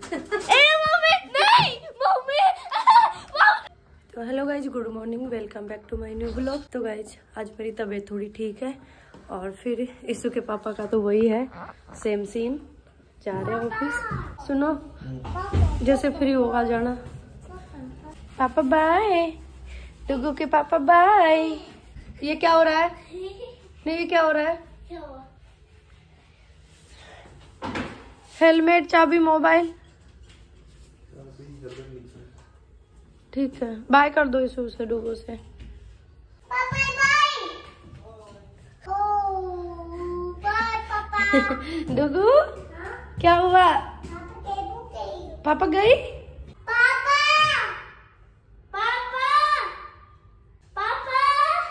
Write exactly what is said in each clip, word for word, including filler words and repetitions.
तो hello guys, good morning, welcome back to my new blog. तो guys आज मेरी तबीयत थोड़ी ठीक है और फिर ईशु के पापा का तो वही है, सेम सीन। जा रहे हैं ऑफिस। सुनो, जैसे फ्री होगा जाना। पापा बाय। डुगू के पापा बाय। ये क्या हो रहा है? नहीं, ये क्या हो रहा है? हेलमेट, चाबी, मोबाइल। ठीक है, बाय कर दो इशू से, डुगू से। डुगू क्या हुआ? पापा गई? पापा पापा पापा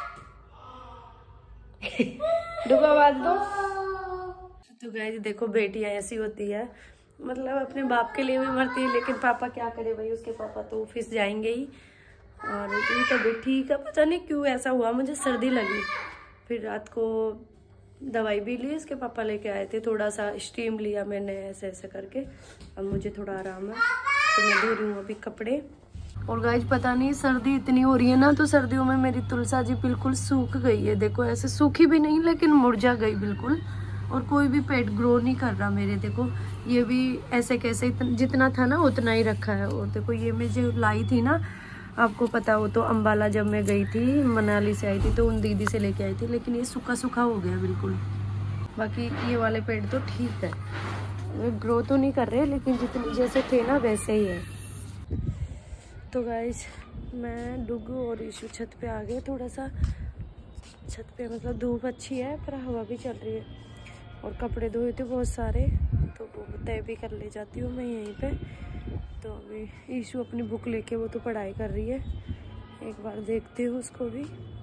डुगू आवाज दो। तो गाइस देखो, बेटियां ऐसी होती है, मतलब अपने बाप के लिए भी मरती है, लेकिन पापा क्या करे भाई, उसके पापा तो ऑफिस जाएंगे ही। और इतनी तबीयत ठीक है, पता नहीं क्यों ऐसा हुआ, मुझे सर्दी लगी। फिर रात को दवाई भी ली, इसके पापा लेके आए थे, थोड़ा सा स्टीम लिया मैंने ऐसे ऐसे करके। अब मुझे थोड़ा आराम है, तो मैं धो रही हूँ अभी कपड़े। और गाइस पता नहीं सर्दी इतनी हो रही है ना, तो सर्दियों में मेरी तुलसा जी बिल्कुल सूख गई है। देखो ऐसे सूखी भी नहीं, लेकिन मुरझा गई बिल्कुल। और कोई भी पेट ग्रो नहीं कर रहा मेरे। देखो ये भी ऐसे कैसे, जितना था ना उतना ही रखा है। और देखो ये मैं जो लाई थी ना, आपको पता हो तो अम्बाला जब मैं गई थी, मनाली से आई थी, तो उन दीदी से लेके आई थी, लेकिन ये सूखा सूखा हो गया बिल्कुल। बाकी ये वाले पेट तो ठीक है, ग्रो तो नहीं कर रहे, लेकिन जितने जैसे थे ना वैसे ही है। तो गाइस मैं, डुगू और ईशु छत पे आ गए। थोड़ा सा छत पे मतलब धूप अच्छी है, पर हवा भी चल रही है। और कपड़े धोए थे बहुत सारे, तो वो तय भी कर ले जाती हूँ मैं यहीं पे। तो अभी ईशु अपनी बुक लेके, वो तो पढ़ाई कर रही है, एक बार देखते हो उसको भी।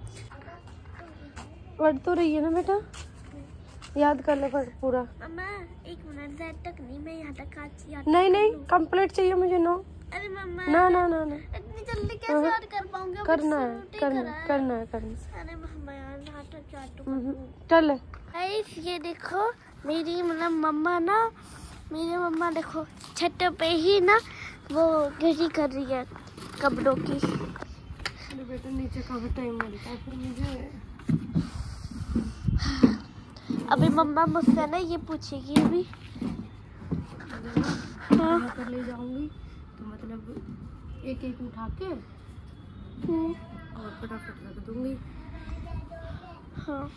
पढ़ तो रही है ना बेटा, याद कर ले पढ़ पूरा। मम्मा एक मिनट, ज़ेड तक नहीं, मैं यहाँ तक आज याद नहीं नहीं, कंप्लीट चाहिए मुझे। नो अरे मम्मा, ना ना ना ना, इतनी जल्दी कैसे याद कर पाऊंगी? करना है करना है करना है करना। अरे मम्मा यार, यहाँ तक याद चल गाइस, ये देखो मेरी मतलब मम्मा ना, मेरी मम्मा देखो छत पे ही ना वो गिरी कर रही है कपड़ों की। अरे बेटा नीचे कहाँ टाइम मिलता है फिर मुझे। अभी मम्मा मुझसे ना ये पूछेगी अभी, हाँ कर ले जाऊंगी तो मतलब एक एक उठा के और फटाफट रख दूंगी। हाँ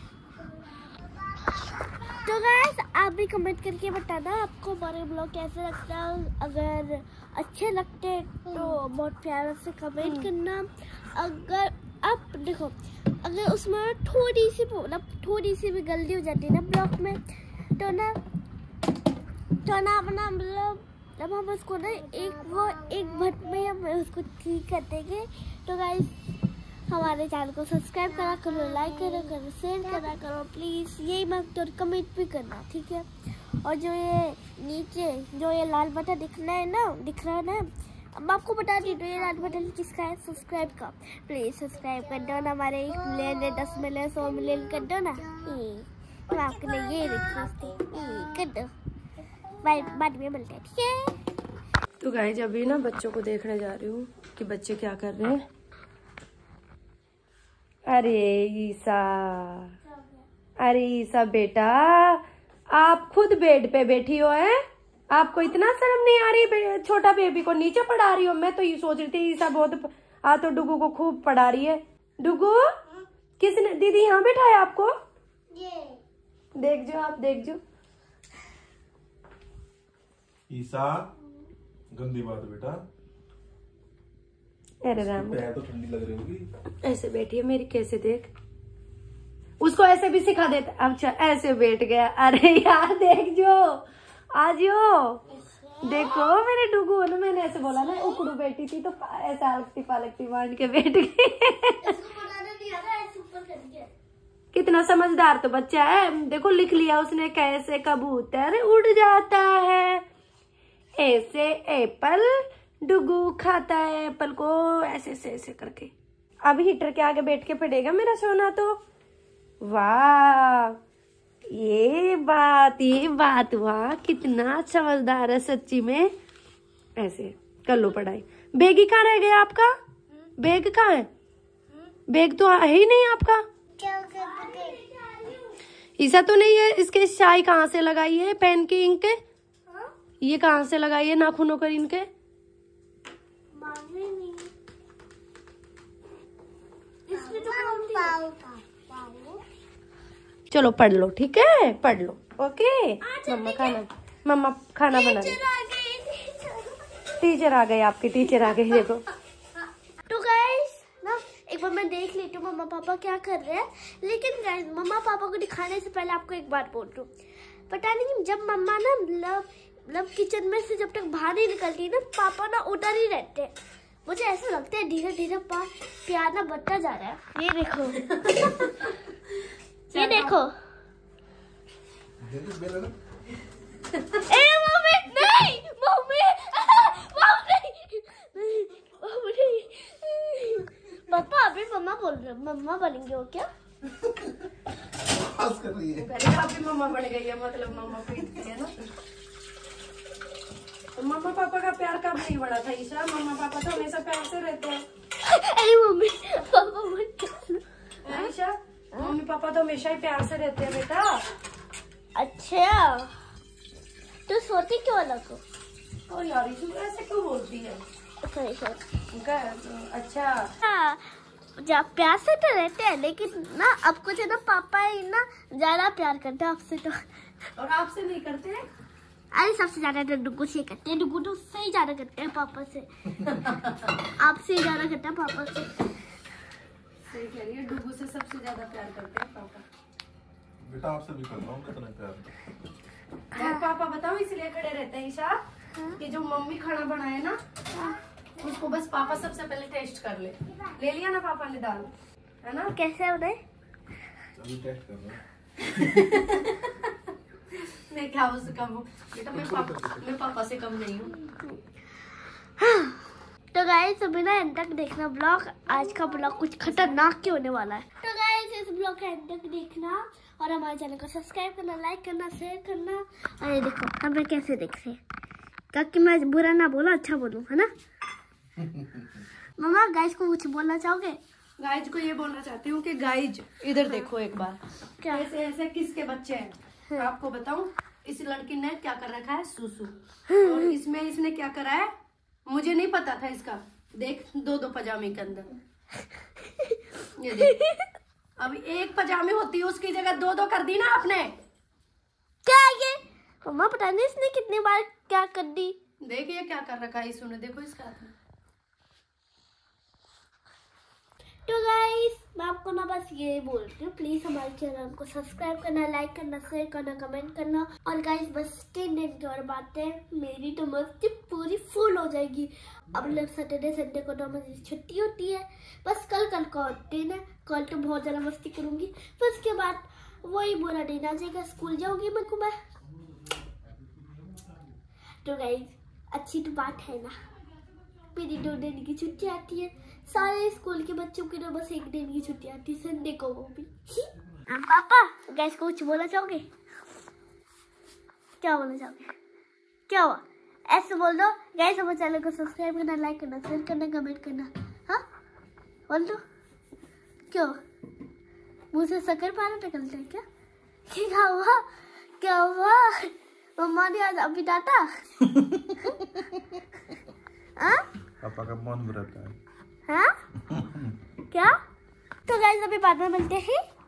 तो गाइस आप भी कमेंट करके बताना आपको हमारे ब्लॉग कैसे लगता है। अगर अच्छे लगते तो बहुत प्यारा से कमेंट करना। अगर आप देखो, अगर उसमें थोड़ी सी मतलब थोड़ी सी भी गलती हो जाती है ना ब्लॉग में, तो ना तो ना अपना मतलब जब हम उसको ना एक वो एक भट में हम उसको ठीक कर देंगे। तो गाइस हमारे चैनल को सब्सक्राइब करा करो, लाइक करा करो, शेयर करा करो प्लीज़। यही मत और कमेंट भी करना, ठीक है। और जो ये नीचे जो ये लाल बटन दिखना है ना, दिख रहा है ना, अब आपको बता दी, तो ये लाल बटन किसका है? सब्सक्राइब का। प्लीज़ सब्सक्राइब कर दो ना, हमारे एक मिलियन है, दस मिलियन, सौ मिलियन कर दो ना। तो आपके लिए ये रिक्वेस्ट कर दो। बाय, बाद में मिलते हैं, ठीक है। तो गाइस अभी ना बच्चों को देखने जा रही हूँ कि बच्चे क्या कर रहे हैं। अरे ईसा, अरे ईसा बेटा, आप खुद बेड पे बैठी हो है? आपको इतना शर्म नहीं आ रही? छोटा बेबी को नीचे पढ़ा रही हो। मैं तो ये सोच रही थी ईसा बहुत आ तो डुगू को खूब पढ़ा रही है। डुगू किसने, दीदी यहाँ बैठाया आपको? ये देख जो, आप देख जो। ईसा गंदी बात है बेटा। अरे राम, पैर तो ठंडी लग रही होगी। ऐसे बैठी है मेरी, कैसे देख, उसको ऐसे भी सिखा देता। अच्छा ऐसे बैठ गया। अरे यार देख जो, आजो देखो मेरे डुगू ना, मैंने ऐसे बोला ना, उकड़ू बैठी थी तो ऐसे अलगती पालकती मान के बैठ गई। कितना समझदार तो बच्चा है। देखो लिख लिया उसने, कैसे कबूतर उड़ जाता है, ऐसे एप्पल डुगू खाता है एप्पल को, ऐसे ऐसे ऐसे करके। अब हीटर के आगे बैठ के पड़ेगा मेरा सोना तो। वाह, ये बात ये बात वाह, कितना समझदार है सच्ची में। ऐसे कर लो पढ़ाई। बैग ही कहाँ रह गया आपका? बैग कहाँ है? बैग तो है ही नहीं आपका। ईसा तो नहीं है। इसके स्याही कहाँ से लगाई है? पेन की इंक के ये कहाँ से लगाई है? नाखूनों कर इनके चलो पढ़ लो, ठीक है, पढ़ लो। ओके मम्मा खाना मम्मा खाना बना दे। टीचर आ गए, आपके टीचर आ गए। देखो तो गाइस ना एक बार मैं देख लेती हूँ मम्मा पापा क्या कर रहे हैं, लेकिन गाइस मम्मा पापा को दिखाने से पहले आपको एक बात बोल दूं। पता नहीं जब मम्मा ना मतलब मतलब किचन में से जब तक बाहर नहीं निकलती ना, पापा ना उधर ही रहते हैं। मुझे ऐसा लगता है धीरे धीरे प्यार ना बढ़ता जा रहा है। ये देखो ये देखो ए मम्मी नहीं मम्मी मम्मी पापा अभी मम्मा बोल रहे मम्मा बनेंगे हो क्या? कर रही है। आप भी मम्मा बन गई है, मतलब मम्मा पीटती है ना। तो मम्मा पापा का प्यार कब नहीं बढ़ा था ईशा? मम्मा पापा तो हमेशा प्यार से रहते हैं। अरे मम्मी पापा मत ईशा मम्मी पापा तो हमेशा ही प्यार से रहते हैं बेटा। अच्छा तो सोती क्यों अलग हो? और यार ईशा ऐसे क्यों बोलती है? सॉरी सॉरी अच्छा हाँ जब प्यार से तो रहते हैं, लेकिन ना अब कुछ है ना पापा ही ना ज्यादा प्यार करते हैं आपसे तो। और आपसे नहीं करते हैं? अरे सबसे ज्यादा तो डुगू से करते हैं, डुगू तो उससे ही ज्यादा करते हैं पापा से। आपसे ही ज्यादा करते हैं पापा से। सही कह रही है, डुगू से सबसे ज्यादा प्यार करते हैं पापा। बेटा आपसे भी करता हूँ कितना प्यार। मैं पापा बताओ इसलिए खड़े रहते हैं ईशा कि जो मम्मी खाना बनाए ना उसको बस पापा सबसे पहले टेस्ट कर ले। ले लिया ना पापा ने दाल, है ना? कैसे बनाए? अभी टेस्ट कर रहा हूँ। मैं क्या उससे कम हूँ बेटा? मैं पापा मैं पापा से कम नहीं हूँ। तो गाइस अभी ना एंड तक देखना ब्लॉग। आज का ब्लॉग कुछ खतरनाक के होने वाला है। तो गाइस इस ब्लॉग का एंड तक देखना और हमारे चैनल को सब्सक्राइब करना, लाइक करना, शेयर करना। और ये देखो हमें कैसे देखते ताकि मैं बुरा ना बोला अच्छा बोलूं, है ना? मम्मा गाइस को कुछ बोलना चाहोगे? गाइज को ये बोलना चाहती हूँ कि गाइज इधर देखो एक बार। क्या? ऐसे ऐसे किसके बच्चे हैं आपको बताऊं? इस लड़की ने क्या कर रखा है? सुसु। और इसमें इसने क्या करा है मुझे नहीं पता था इसका। देख दो दो पजामे के अंदर ये देख। अब एक पजामे होती है उसकी जगह दो दो कर दी ना आपने। क्या ये मम्मा पता नहीं इसने कितनी बार क्या कर दी। देखिए क्या कर रखा है इसने, देखो इसका हाथ में। तो गाइस मैं आपको ना बस ये बोल रही हूँ, प्लीज हमारे चैनल को सब्सक्राइब करना, लाइक करना, शेयर करना, कमेंट करना। और गाइस बस तीन दिन की और बातें मेरी तो मस्ती पूरी फुल हो जाएगी। अब लोग सैटरडे संडे को तो मुझे छुट्टी होती है, बस कल कल का दिन है। कल तो बहुत ज्यादा मस्ती करूंगी, फिर उसके बाद वही बुरा दिन आ जाएगा, स्कूल जाऊंगी मैं को मैं। तो गाइस अच्छी तो बात है ना, मेरी दो दिन की छुट्टी आती है। सारे स्कूल के बच्चों की तो बस एक दिन की छुट्टी आती है, संडे को वो भी। पापा गाइस को कुछ बोलना चाहोगे? क्या बोलना चाहोगे? क्या हुआ? ऐसे बोल दो गाइस हमारे चैनल को सब्सक्राइब करना, लाइक करना, शेयर करना, कमेंट करना। हाँ बोल दो। क्यों मुँह से शक्कर पारा निकलता है क्या? क्या हुआ? क्या हुआ? मम्मा ने आज अभी डांटा? पापा का मन बुरा था। हाँ क्या? तो गाइस अभी बाद में मिलते हैं।